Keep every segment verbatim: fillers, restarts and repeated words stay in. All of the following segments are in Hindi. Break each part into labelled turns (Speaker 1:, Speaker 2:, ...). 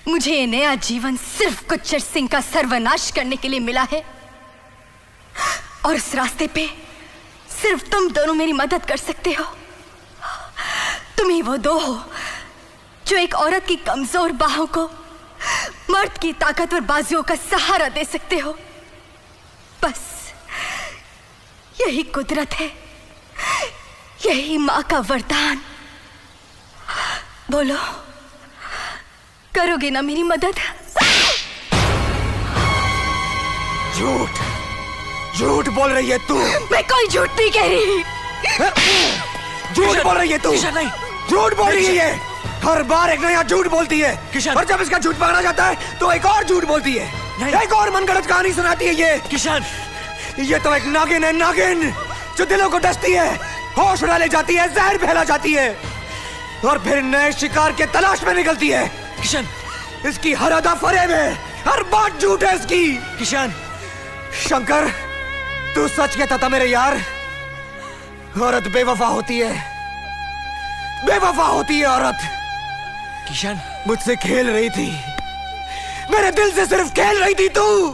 Speaker 1: मुझे ये नया जीवन सिर्फ गुज्जर सिंह का सर्वनाश करने के लिए मिला है, और इस रास्ते पे सिर्फ तुम दोनों मेरी मदद कर सकते हो। तुम ही वो दो हो जो एक औरत की कमजोर बाहों को मर्द की ताकतवर बाजुओं का सहारा दे सकते हो। बस यही कुदरत है, यही मां का वरदान। बोलो, करोगे ना मेरी मदद?
Speaker 2: झूठ झूठ बोल रही है तू।
Speaker 1: मैं कोई झूठ नहीं कह रही।
Speaker 2: झूठ बोल रही है तू।
Speaker 3: किशन नहीं,
Speaker 2: झूठ बोल रही है ये। हर बार एक नया झूठ बोलती है
Speaker 3: किशन।
Speaker 2: और जब इसका झूठ पकड़ा जाता है तो एक और झूठ बोलती है, एक और मनगढ़ंत कहानी सुनाती है ये।
Speaker 3: किशन,
Speaker 2: ये तो एक नागिन है, नागिन जो दिलों को डसती है, होश उड़ा ले जाती है, जहर फैला जाती है और फिर नए शिकार के तलाश में निकलती है।
Speaker 3: किशन,
Speaker 2: इसकी हर अदा फरेब है, हर बात झूठ है इसकी।
Speaker 3: किशन,
Speaker 2: शंकर, तू सच कहता था मेरे यार, औरत बेवफा होती है, बेवफा होती है औरत।
Speaker 3: किशन,
Speaker 2: मुझसे खेल रही थी, मेरे दिल से सिर्फ खेल रही थी तू।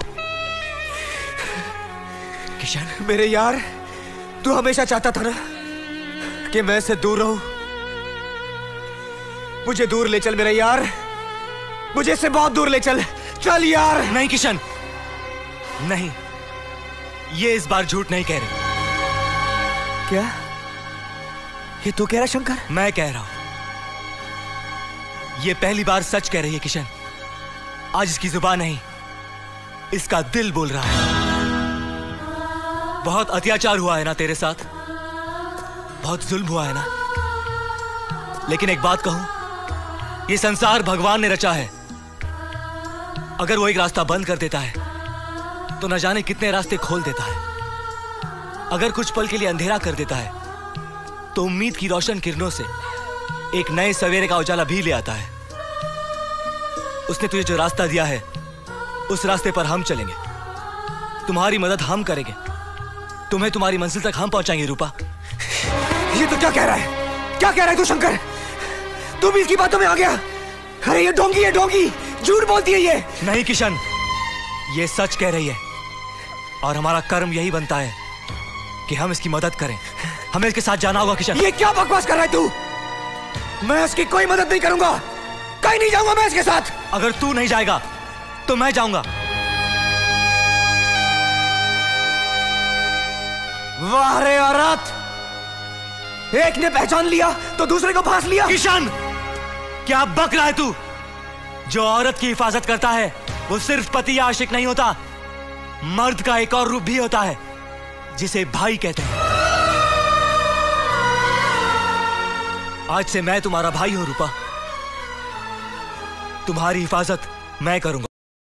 Speaker 3: किशन,
Speaker 2: मेरे यार, तू हमेशा चाहता था ना कि मैं इससे दूर रहूं। मुझे दूर ले चल मेरे यार, मुझे इससे बहुत दूर ले चल। चल यार।
Speaker 3: नहीं किशन, नहीं, ये इस बार झूठ नहीं कह रही।
Speaker 2: क्या ये तू कह रहा शंकर?
Speaker 3: मैं कह रहा हूं, ये पहली बार सच कह रही है किशन। आज इसकी जुबान नहीं, इसका दिल बोल रहा है। बहुत अत्याचार हुआ है ना तेरे साथ, बहुत जुल्म हुआ है ना, लेकिन एक बात कहूं, ये संसार भगवान ने रचा है। अगर वो एक रास्ता बंद कर देता है तो न जाने कितने रास्ते खोल देता है। अगर कुछ पल के लिए अंधेरा कर देता है तो उम्मीद की रोशन किरणों से एक नए सवेरे का उजाला भी ले आता है। उसने तुझे जो रास्ता दिया है उस रास्ते पर हम चलेंगे, तुम्हारी मदद हम करेंगे, तुम्हें तुम्हारी मंजिल तक हम पहुंचाएंगे। रूपा,
Speaker 2: ये तो क्या कह रहा है? क्या कह रहा है तू शंकर? तू भी इसकी बातों में आ गया? अरे ये ढोंगी है, ढोंगी, झूठ बोलती है ये।
Speaker 3: नहीं किशन, ये सच कह रही है और हमारा कर्म यही बनता है कि हम इसकी मदद करें। हमें इसके साथ जाना होगा किशन।
Speaker 2: ये क्या बकवास कर रहा है तू? मैं इसकी कोई मदद नहीं करूंगा, कहीं नहीं जाऊंगा मैं इसके साथ।
Speaker 3: अगर तू नहीं जाएगा तो मैं जाऊंगा।
Speaker 2: वाह रे औरत, एक ने पहचान लिया तो दूसरे को फांस लिया।
Speaker 3: किशन, क्या बक रहा है तू? जो औरत की हिफाजत करता है वो सिर्फ पति या आशिक नहीं होता, मर्द का एक और रूप भी होता है जिसे भाई कहते हैं। आज से मैं तुम्हारा भाई हूं रूपा, तुम्हारी हिफाजत मैं करूंगा।